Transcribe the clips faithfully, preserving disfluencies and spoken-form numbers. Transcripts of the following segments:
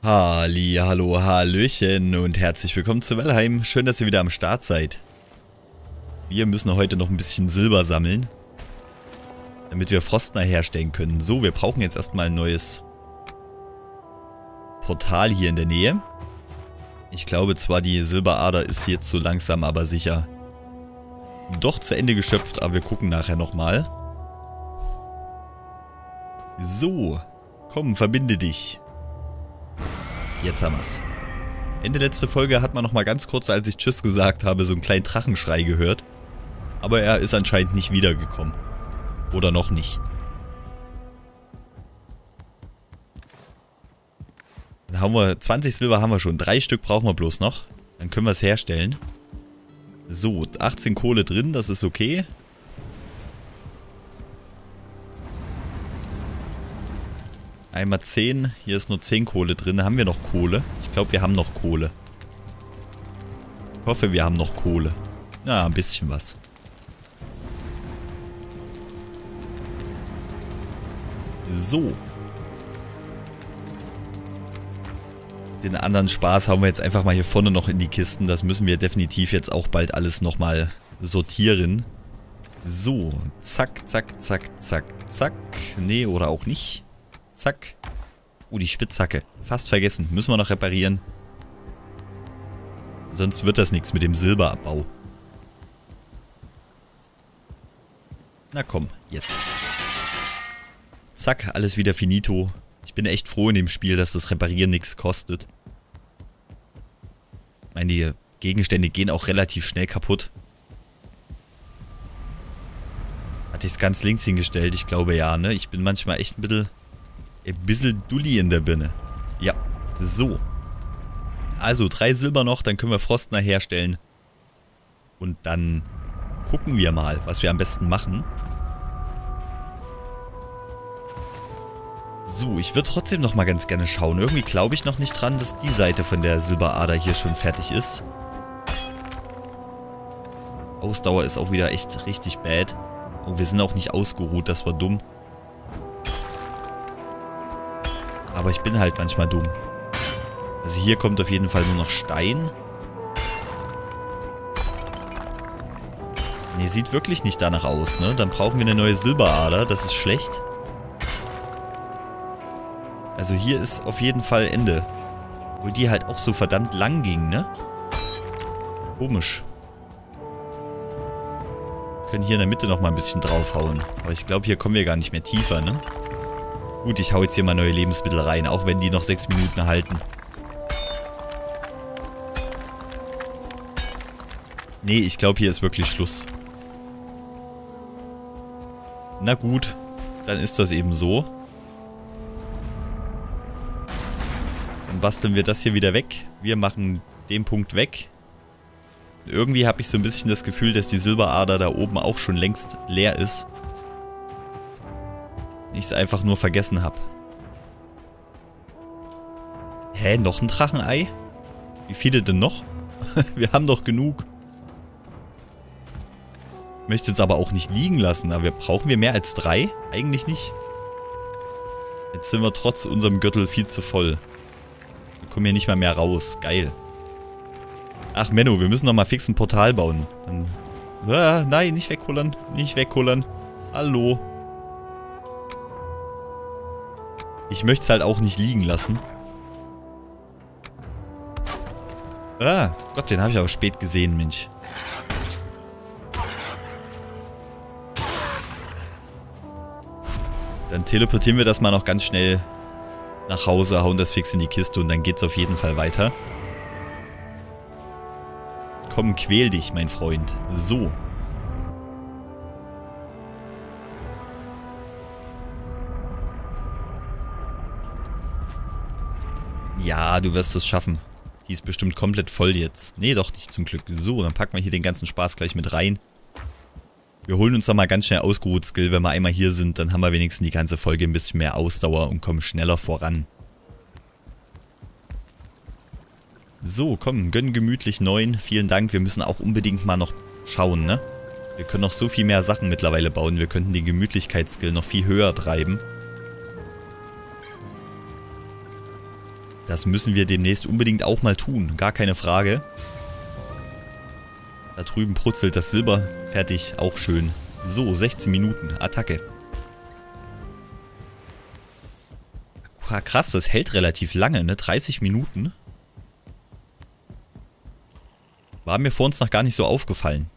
Halli, hallo, hallöchen und herzlich willkommen zu Valheim. Schön, dass ihr wieder am Start seid. Wir müssen heute noch ein bisschen Silber sammeln, damit wir Frostner herstellen können. So, wir brauchen jetzt erstmal ein neues Portal hier in der Nähe. Ich glaube zwar, die Silberader ist jetzt so langsam, aber sicher doch zu Ende geschöpft, aber wir gucken nachher nochmal. So, komm, verbinde dich. Jetzt haben wir's. Ende letzte Folge hat man noch mal ganz kurz, als ich Tschüss gesagt habe, so einen kleinen Drachenschrei gehört. Aber er ist anscheinend nicht wiedergekommen. Oder noch nicht. Dann haben wir zwanzig Silber haben wir schon. Drei Stück brauchen wir bloß noch. Dann können wir es herstellen. So, achtzehn Kohle drin, das ist okay. Einmal zehn, hier ist nur zehn Kohle drin. Haben wir noch Kohle? Ich glaube, wir haben noch Kohle. Ich hoffe, wir haben noch Kohle. Na, ein bisschen was. So. Den anderen Spaß haben wir jetzt einfach mal hier vorne noch in die Kisten. Das müssen wir definitiv jetzt auch bald alles nochmal sortieren. So, zack, zack, zack, zack, zack. Nee, oder auch nicht. Zack. Oh, die Spitzhacke. Fast vergessen. Müssen wir noch reparieren. Sonst wird das nichts mit dem Silberabbau. Na komm, jetzt. Zack, alles wieder finito. Ich bin echt froh in dem Spiel, dass das Reparieren nichts kostet. Ich meine, die Gegenstände gehen auch relativ schnell kaputt. Hatte ich es ganz links hingestellt? Ich glaube ja, ne? Ich bin manchmal echt ein bisschen... Ein bisschen Dulli in der Birne. Ja, so. Also, drei Silber noch, dann können wir Frostner herstellen. Und dann gucken wir mal, was wir am besten machen. So, ich würde trotzdem noch mal ganz gerne schauen. Irgendwie glaube ich noch nicht dran, dass die Seite von der Silberader hier schon fertig ist. Ausdauer ist auch wieder echt richtig bad. Und wir sind auch nicht ausgeruht, das war dumm. Aber ich bin halt manchmal dumm. Also hier kommt auf jeden Fall nur noch Stein. Ne, sieht wirklich nicht danach aus, ne? Dann brauchen wir eine neue Silberader, das ist schlecht. Also hier ist auf jeden Fall Ende. Obwohl die halt auch so verdammt lang ging, ne? Komisch. Wir können hier in der Mitte nochmal ein bisschen draufhauen. Aber ich glaube, hier kommen wir gar nicht mehr tiefer, ne? Gut, ich hau jetzt hier mal neue Lebensmittel rein, auch wenn die noch sechs Minuten halten. Nee, ich glaube, hier ist wirklich Schluss. Na gut, dann ist das eben so. Dann basteln wir das hier wieder weg. Wir machen den Punkt weg. Irgendwie habe ich so ein bisschen das Gefühl, dass die Silberader da oben auch schon längst leer ist. Ich es einfach nur vergessen habe. Hä, noch ein Drachenei? Wie viele denn noch? Wir haben doch genug. Ich möchte jetzt aber auch nicht liegen lassen. Aber brauchen wir mehr als drei? Eigentlich nicht. Jetzt sind wir trotz unserem Gürtel viel zu voll. Wir kommen hier nicht mal mehr raus. Geil. Ach Menno, wir müssen noch mal fix ein Portal bauen. Dann, ah, nein, nicht wegkullern. Nicht wegkullern. Hallo. Ich möchte es halt auch nicht liegen lassen. Ah, Gott, den habe ich aber spät gesehen, Mensch. Dann teleportieren wir das mal noch ganz schnell nach Hause, hauen das fix in die Kiste und dann geht's auf jeden Fall weiter. Komm, quäl dich, mein Freund. So. Ja, du wirst es schaffen. Die ist bestimmt komplett voll jetzt. Nee, doch nicht zum Glück. So, dann packen wir hier den ganzen Spaß gleich mit rein. Wir holen uns doch mal ganz schnell ausgeruht Skill. Wenn wir einmal hier sind, dann haben wir wenigstens die ganze Folge ein bisschen mehr Ausdauer und kommen schneller voran. So, komm, gönn gemütlich neun. Vielen Dank. Wir müssen auch unbedingt mal noch schauen, ne? Wir können noch so viel mehr Sachen mittlerweile bauen. Wir könnten den Gemütlichkeitsskill noch viel höher treiben. Das müssen wir demnächst unbedingt auch mal tun. Gar keine Frage. Da drüben brutzelt das Silber. Fertig. Auch schön. So, sechzehn Minuten. Attacke. Krass, das hält relativ lange, ne? dreißig Minuten. War mir vor uns noch gar nicht so aufgefallen.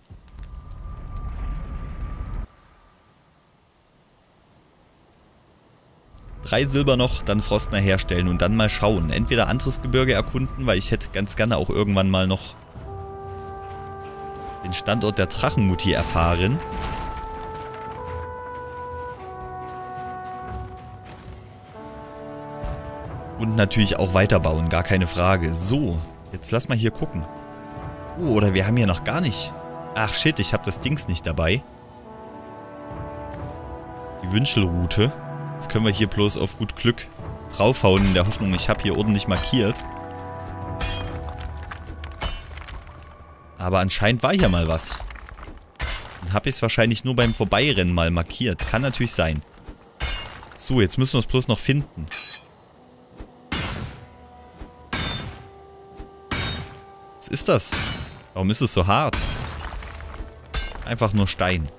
Drei Silber noch, dann Frostner herstellen und dann mal schauen. Entweder anderes Gebirge erkunden, weil ich hätte ganz gerne auch irgendwann mal noch den Standort der Drachenmutti erfahren. Und natürlich auch weiterbauen, gar keine Frage. So, jetzt lass mal hier gucken. Oh, oder wir haben hier noch gar nicht. Ach shit, ich habe das Dings nicht dabei. Die Wünschelroute. Jetzt können wir hier bloß auf gut Glück draufhauen, in der Hoffnung, ich habe hier ordentlich markiert. Aber anscheinend war hier mal was. Dann habe ich es wahrscheinlich nur beim Vorbeirennen mal markiert. Kann natürlich sein. So, jetzt müssen wir es bloß noch finden. Was ist das? Warum ist es so hart? Einfach nur Stein.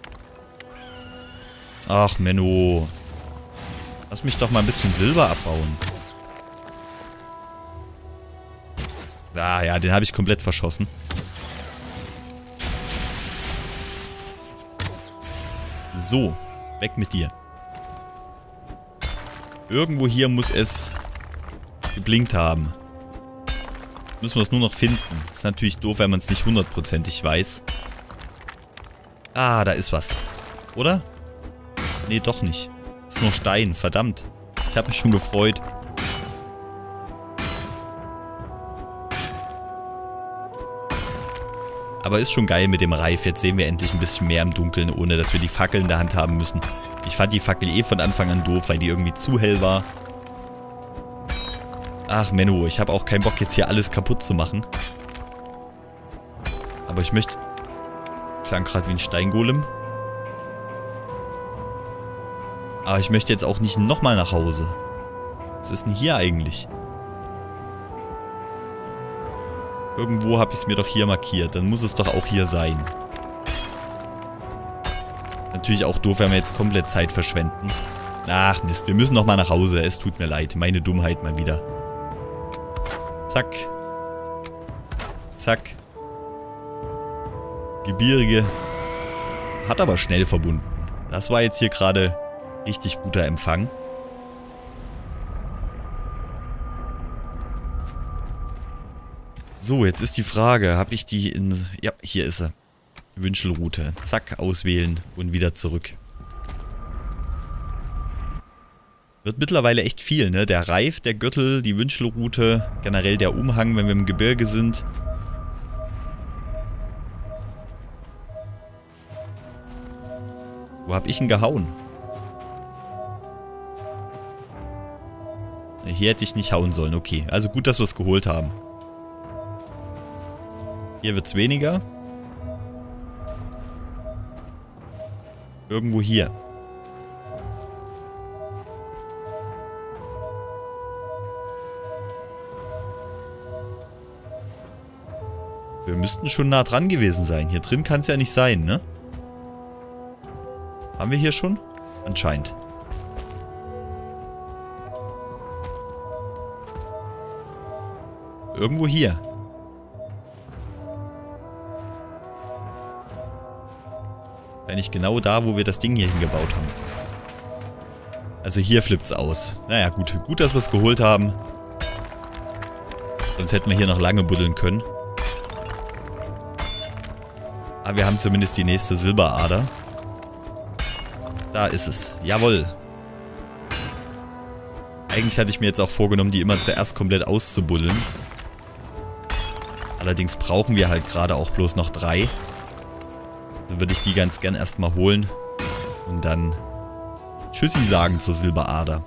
Ach, Menno. Lass mich doch mal ein bisschen Silber abbauen. Ah ja, den habe ich komplett verschossen. So, weg mit dir. Irgendwo hier muss es geblinkt haben. Müssen wir es nur noch finden. Ist natürlich doof, wenn man es nicht hundertprozentig weiß. Ah, da ist was. Oder? Nee, doch nicht. Ist nur Stein, verdammt. Ich habe mich schon gefreut. Aber ist schon geil mit dem Reif. Jetzt sehen wir endlich ein bisschen mehr im Dunkeln, ohne dass wir die Fackel in der Hand haben müssen. Ich fand die Fackel eh von Anfang an doof, weil die irgendwie zu hell war. Ach, Menno, ich habe auch keinen Bock, jetzt hier alles kaputt zu machen. Aber ich möchte... Klang gerade wie ein Steingolem. Aber ich möchte jetzt auch nicht nochmal nach Hause. Was ist denn hier eigentlich? Irgendwo habe ich es mir doch hier markiert. Dann muss es doch auch hier sein. Natürlich auch doof, wenn wir jetzt komplett Zeit verschwenden. Ach Mist, wir müssen nochmal nach Hause. Es tut mir leid. Meine Dummheit mal wieder. Zack. Zack. Gebirge. Hat aber schnell verbunden. Das war jetzt hier gerade richtig guter Empfang. So, jetzt ist die Frage, habe ich die in... Ja, hier ist sie. Wünschelroute. Zack, auswählen und wieder zurück. Wird mittlerweile echt viel, ne? Der Reif, der Gürtel, die Wünschelroute, generell der Umhang, wenn wir im Gebirge sind. Wo hab ich ihn gehauen? Hier hätte ich nicht hauen sollen, okay. Also gut, dass wir es geholt haben. Hier wird es weniger. Irgendwo hier. Wir müssten schon nah dran gewesen sein. Hier drin kann es ja nicht sein, ne? Haben wir hier schon? Anscheinend. Irgendwo hier. Eigentlich genau da, wo wir das Ding hier hingebaut haben. Also hier flippt's aus. Naja, gut. Gut, dass wir es geholt haben. Sonst hätten wir hier noch lange buddeln können. Aber wir haben zumindest die nächste Silberader. Da ist es. Jawohl. Eigentlich hatte ich mir jetzt auch vorgenommen, die immer zuerst komplett auszubuddeln. Allerdings brauchen wir halt gerade auch bloß noch drei. Also würde ich die ganz gern erstmal holen. Und dann Tschüssi sagen zur Silberader.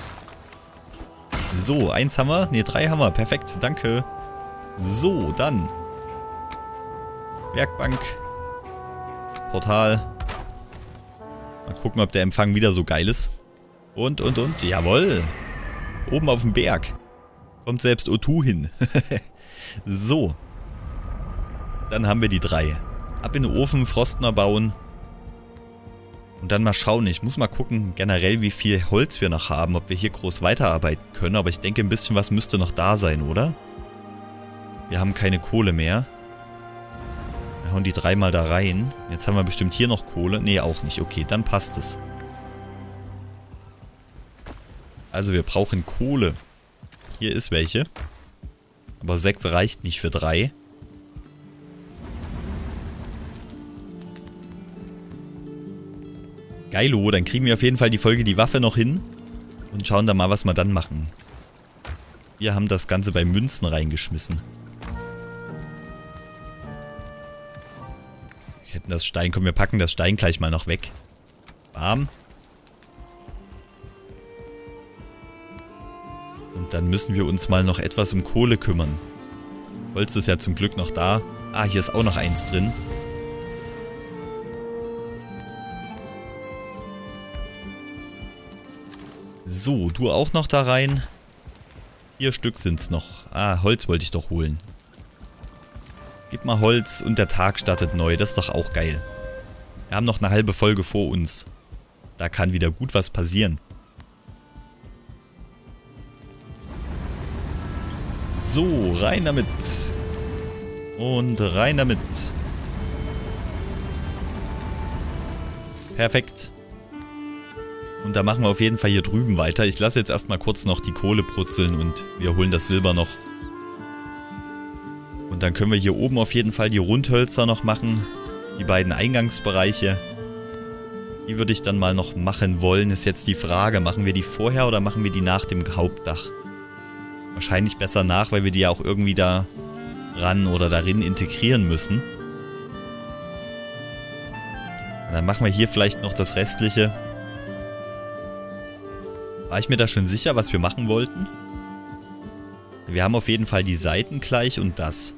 So, eins haben wir. Ne, drei haben wir. Perfekt, danke. So, dann. Werkbank. Portal. Mal gucken, ob der Empfang wieder so geil ist. Und, und, und. Jawohl. Oben auf dem Berg. Kommt selbst O zwei hin. So. Dann haben wir die drei. Ab in den Ofen, Frostner bauen. Und dann mal schauen. Ich muss mal gucken, generell wie viel Holz wir noch haben. Ob wir hier groß weiterarbeiten können. Aber ich denke, ein bisschen was müsste noch da sein, oder? Wir haben keine Kohle mehr. Wir hauen die dreimal da rein. Jetzt haben wir bestimmt hier noch Kohle. Nee, auch nicht. Okay, dann passt es. Also wir brauchen Kohle. Hier ist welche. Aber sechs reicht nicht für drei. Geilo, dann kriegen wir auf jeden Fall die Folge die Waffe noch hin. Und schauen dann mal, was wir dann machen. Wir haben das Ganze bei Münzen reingeschmissen. Wir hätten das Stein. Komm, wir packen das Stein gleich mal noch weg. Bam. Und dann müssen wir uns mal noch etwas um Kohle kümmern. Holz ist ja zum Glück noch da. Ah, hier ist auch noch eins drin. So, du auch noch da rein. Vier Stück sind es noch. Ah, Holz wollte ich doch holen. Gib mal Holz und der Tag startet neu. Das ist doch auch geil. Wir haben noch eine halbe Folge vor uns. Da kann wieder gut was passieren. So, rein damit. Und rein damit. Perfekt. Und da machen wir auf jeden Fall hier drüben weiter. Ich lasse jetzt erstmal kurz noch die Kohle brutzeln und wir holen das Silber noch. Und dann können wir hier oben auf jeden Fall die Rundhölzer noch machen. Die beiden Eingangsbereiche. Die würde ich dann mal noch machen wollen. Ist jetzt die Frage, machen wir die vorher oder machen wir die nach dem Hauptdach? Wahrscheinlich besser nach, weil wir die ja auch irgendwie da ran oder darin integrieren müssen. Und dann machen wir hier vielleicht noch das Restliche. War ich mir da schon sicher, was wir machen wollten? Wir haben auf jeden Fall die Seiten gleich und das.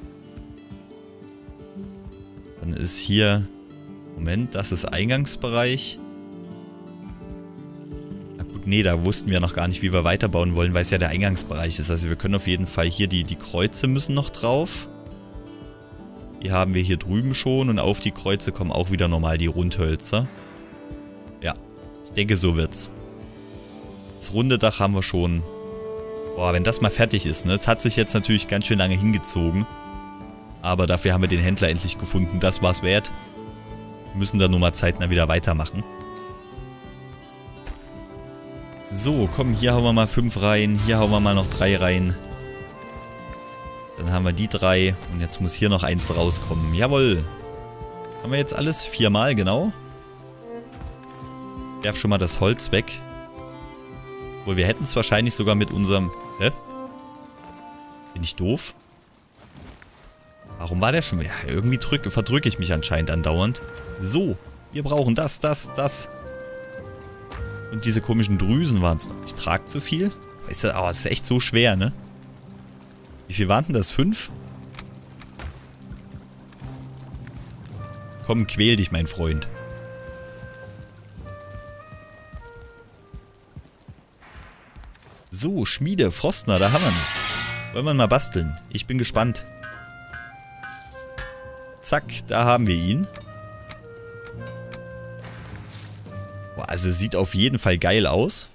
Dann ist hier... Moment, das ist Eingangsbereich. Na gut, nee, da wussten wir noch gar nicht, wie wir weiterbauen wollen, weil es ja der Eingangsbereich ist. Also wir können auf jeden Fall hier, die, die Kreuze müssen noch drauf. Die haben wir hier drüben schon und auf die Kreuze kommen auch wieder normal die Rundhölzer. Ja, ich denke, so wird's. Das runde Dach haben wir schon. Boah, wenn das mal fertig ist, ne? Es hat sich jetzt natürlich ganz schön lange hingezogen. Aber dafür haben wir den Händler endlich gefunden. Das war's wert. Wir müssen da nur mal zeitnah wieder weitermachen. So, komm, hier hauen wir mal fünf rein. Hier hauen wir mal noch drei rein. Dann haben wir die drei. Und jetzt muss hier noch eins rauskommen. Jawohl. Haben wir jetzt alles? Viermal, genau. Ich werf schon mal das Holz weg. Obwohl, wir hätten es wahrscheinlich sogar mit unserem... Hä? Bin ich doof? Warum war der schon... Ja, irgendwie drück, verdrücke ich mich anscheinend andauernd. So, wir brauchen das, das, das. Und diese komischen Drüsen waren es noch. Ich trage zu viel. Weißt du, oh, das ist echt so schwer, ne? Wie viel waren denn das? Fünf? Komm, quäl dich, mein Freund. So, Schmiede, Frostner, da haben wir ihn. Wollen wir mal basteln? Ich bin gespannt. Zack, da haben wir ihn. Boah, also sieht auf jeden Fall geil aus.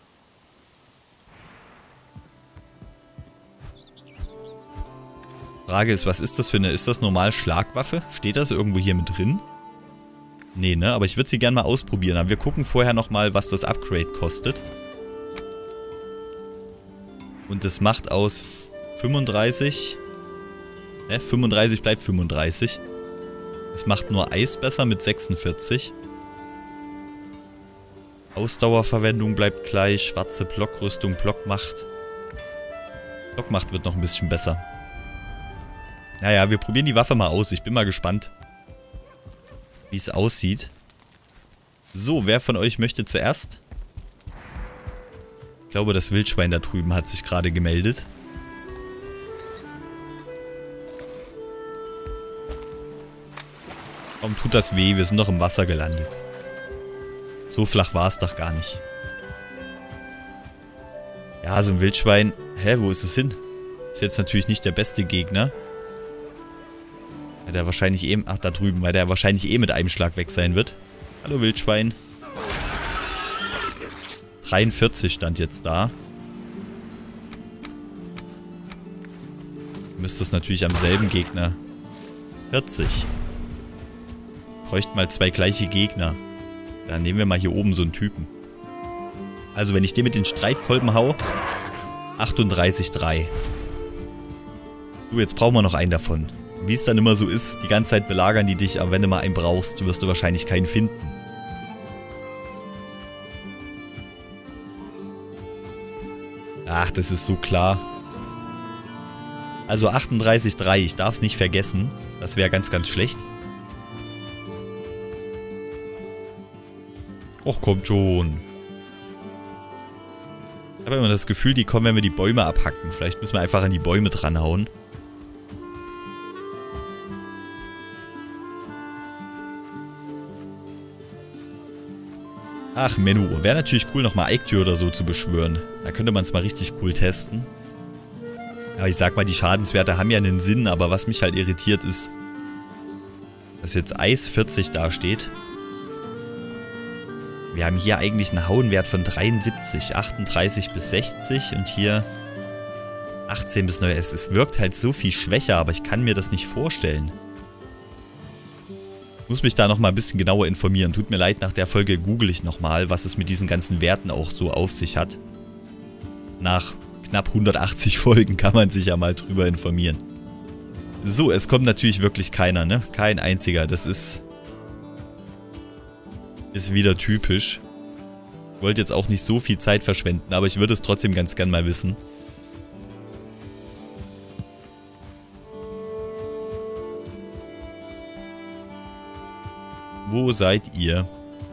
Frage ist, was ist das für eine... Ist das normal Schlagwaffe? Steht das irgendwo hier mit drin? Nee, ne? Aber ich würde sie gerne mal ausprobieren. Aber wir gucken vorher nochmal, was das Upgrade kostet. Und es macht aus fünfunddreißig... Ne, fünfunddreißig bleibt fünfunddreißig. Es macht nur Eis besser mit sechsundvierzig. Ausdauerverwendung bleibt gleich. Schwarze Blockrüstung, Blockmacht. Blockmacht wird noch ein bisschen besser. Naja, wir probieren die Waffe mal aus. Ich bin mal gespannt, wie es aussieht. So, wer von euch möchte zuerst? Ich glaube, das Wildschwein da drüben hat sich gerade gemeldet. Warum tut das weh? Wir sind doch im Wasser gelandet. So flach war es doch gar nicht. Ja, so ein Wildschwein... Hä, wo ist es hin? Ist jetzt natürlich nicht der beste Gegner. Weil der wahrscheinlich eh... Ach, da drüben. Weil der wahrscheinlich eh mit einem Schlag weg sein wird. Hallo, Wildschwein. dreiundvierzig stand jetzt da. Müsste es natürlich am selben Gegner. vierzig. Bräuchten mal zwei gleiche Gegner. Dann nehmen wir mal hier oben so einen Typen. Also wenn ich den mit den Streitkolben hau... achtunddreißig drei. Du, jetzt brauchen wir noch einen davon. Wie es dann immer so ist, die ganze Zeit belagern die dich, aber wenn du mal einen brauchst, wirst du wahrscheinlich keinen finden. Ach, das ist so klar. Also achtunddreißig drei, ich darf es nicht vergessen. Das wäre ganz, ganz schlecht. Och, kommt schon. Ich habe immer das Gefühl, die kommen, wenn wir die Bäume abhacken. Vielleicht müssen wir einfach an die Bäume dranhauen. Ach, Menno. Wäre natürlich cool, nochmal Eiktür oder so zu beschwören. Da könnte man es mal richtig cool testen. Aber ich sag mal, die Schadenswerte haben ja einen Sinn, aber was mich halt irritiert ist, dass jetzt Eis vierzig dasteht. Wir haben hier eigentlich einen Hauenwert von dreiundsiebzig, achtunddreißig bis sechzig und hier achtzehn bis neun. Es, es wirkt halt so viel schwächer, aber ich kann mir das nicht vorstellen. Ich muss mich da nochmal ein bisschen genauer informieren. Tut mir leid, nach der Folge google ich nochmal, was es mit diesen ganzen Werten auch so auf sich hat. Nach knapp hundertachtzig Folgen kann man sich ja mal drüber informieren. So, es kommt natürlich wirklich keiner, ne? Kein einziger. Das ist... Ist wieder typisch. Ich wollte jetzt auch nicht so viel Zeit verschwenden, aber ich würde es trotzdem ganz gern mal wissen. Wo seid ihr?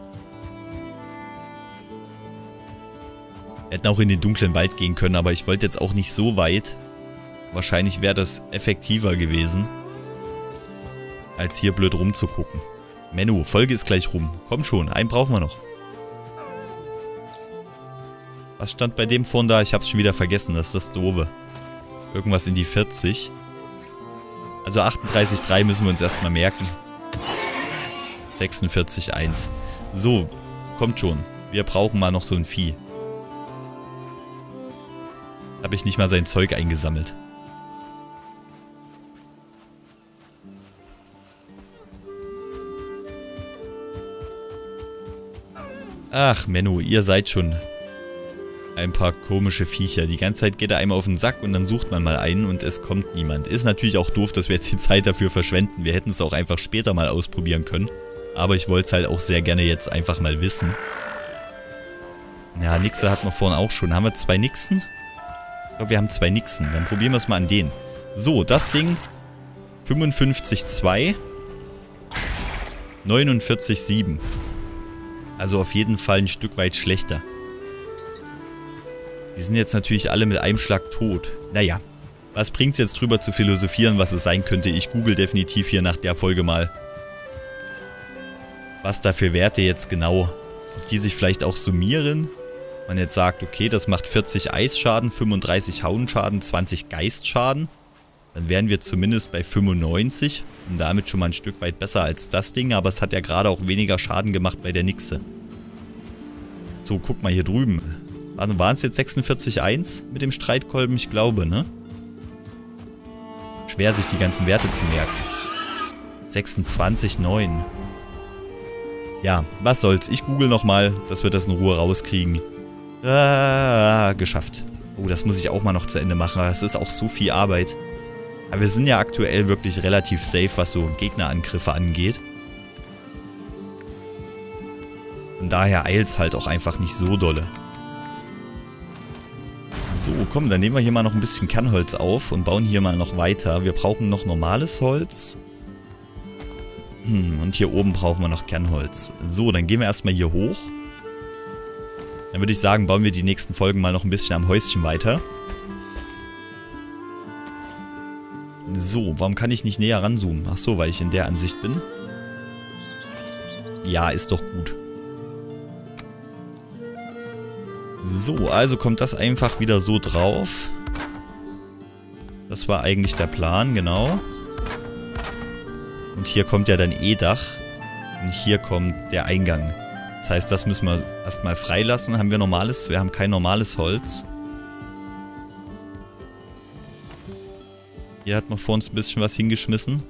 Wir hätten auch in den dunklen Wald gehen können, aber ich wollte jetzt auch nicht so weit. Wahrscheinlich wäre das effektiver gewesen, als hier blöd rumzugucken. Menno, Folge ist gleich rum. Komm schon, einen brauchen wir noch. Was stand bei dem vorhin da? Ich hab's schon wieder vergessen, das ist das Doofe. Irgendwas in die vierzig. Also achtunddreißig drei müssen wir uns erstmal merken. sechsundvierzig eins. So, kommt schon. Wir brauchen mal noch so ein Vieh. Habe ich nicht mal sein Zeug eingesammelt. Ach, Menno, ihr seid schon ein paar komische Viecher. Die ganze Zeit geht er einmal auf den Sack und dann sucht man mal einen und es kommt niemand. Ist natürlich auch doof, dass wir jetzt die Zeit dafür verschwenden. Wir hätten es auch einfach später mal ausprobieren können. Aber ich wollte es halt auch sehr gerne jetzt einfach mal wissen. Ja, Nixe hatten wir vorhin auch schon. Haben wir zwei Nixen? Ich glaube, wir haben zwei Nixen. Dann probieren wir es mal an denen. So, das Ding. fünfundfünfzig zwei. neunundvierzig sieben. Also auf jeden Fall ein Stück weit schlechter. Die sind jetzt natürlich alle mit einem Schlag tot. Naja, was bringt es jetzt drüber zu philosophieren, was es sein könnte? Ich google definitiv hier nach der Folge mal, was da für Werte jetzt genau, ob die sich vielleicht auch summieren. Man jetzt sagt, okay, das macht vierzig Eisschaden, fünfunddreißig Hauenschaden, zwanzig Geistschaden. Dann wären wir zumindest bei fünfundneunzig und damit schon mal ein Stück weit besser als das Ding. Aber es hat ja gerade auch weniger Schaden gemacht bei der Nixe. So, guck mal hier drüben. Waren es jetzt sechsundvierzig eins mit dem Streitkolben? Ich glaube, ne? Schwer, sich die ganzen Werte zu merken. sechsundzwanzig neun. Ja, was soll's. Ich google nochmal, dass wir das in Ruhe rauskriegen. Ah, geschafft. Oh, das muss ich auch mal noch zu Ende machen. Das ist auch so viel Arbeit. Aber wir sind ja aktuell wirklich relativ safe, was so Gegnerangriffe angeht. Von daher eilt's halt auch einfach nicht so dolle. So, komm, dann nehmen wir hier mal noch ein bisschen Kernholz auf und bauen hier mal noch weiter. Wir brauchen noch normales Holz. Hm, und hier oben brauchen wir noch Kernholz. So, dann gehen wir erstmal hier hoch. Dann würde ich sagen, bauen wir die nächsten Folgen mal noch ein bisschen am Häuschen weiter. So, warum kann ich nicht näher ranzoomen? Ach so, weil ich in der Ansicht bin. Ja, ist doch gut. So, also kommt das einfach wieder so drauf. Das war eigentlich der Plan, genau. Und hier kommt ja dann E-Dach. Und hier kommt der Eingang. Das heißt, das müssen wir erstmal freilassen. Haben wir normales? Wir haben kein normales Holz. Hier hat man vor uns ein bisschen was hingeschmissen.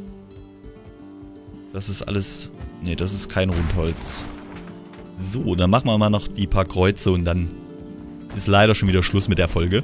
Das ist alles... Ne, das ist kein Rundholz. So, dann machen wir mal noch die paar Kreuze und dann ist leider schon wieder Schluss mit der Folge.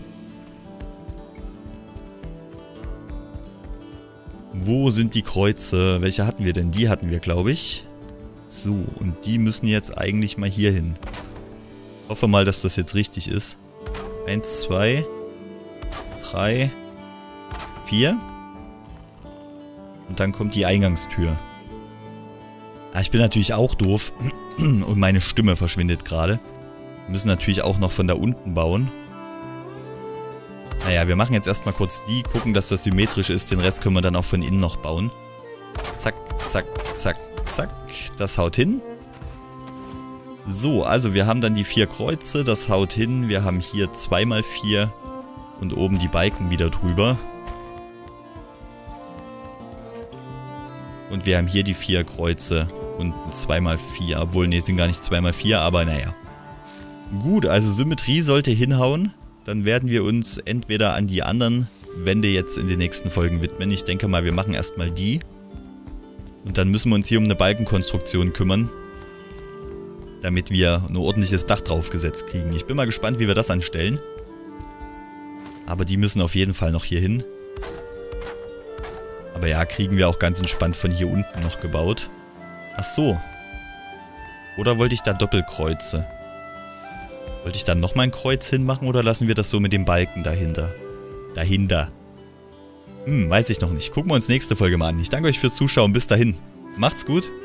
Wo sind die Kreuze? Welche hatten wir denn? Die hatten wir, glaube ich. So, und die müssen jetzt eigentlich mal hier hin. Ich hoffe mal, dass das jetzt richtig ist. Eins, zwei, drei, vier. Und dann kommt die Eingangstür. Ah, ich bin natürlich auch doof. Und meine Stimme verschwindet gerade. Wir müssen natürlich auch noch von da unten bauen. Naja, wir machen jetzt erstmal kurz die, gucken, dass das symmetrisch ist. Den Rest können wir dann auch von innen noch bauen. Zack, zack, zack, zack. Das haut hin. So, also wir haben dann die vier Kreuze. Das haut hin. Wir haben hier zwei mal vier. Und oben die Balken wieder drüber. Und wir haben hier die vier Kreuze. Und zwei mal vier. Obwohl, ne, sind gar nicht zwei mal vier, aber naja. Gut, also Symmetrie sollte hinhauen. Dann werden wir uns entweder an die anderen Wände jetzt in den nächsten Folgen widmen. Ich denke mal, wir machen erstmal die. Und dann müssen wir uns hier um eine Balkenkonstruktion kümmern. Damit wir ein ordentliches Dach draufgesetzt kriegen. Ich bin mal gespannt, wie wir das anstellen. Aber die müssen auf jeden Fall noch hier hin. Aber ja, kriegen wir auch ganz entspannt von hier unten noch gebaut. Ach so. Oder wollte ich da Doppelkreuze? Wollte ich da nochmal ein Kreuz hinmachen oder lassen wir das so mit dem Balken dahinter? Dahinter. Hm, weiß ich noch nicht. Gucken wir uns nächste Folge mal an. Ich danke euch fürs Zuschauen. Bis dahin. Macht's gut.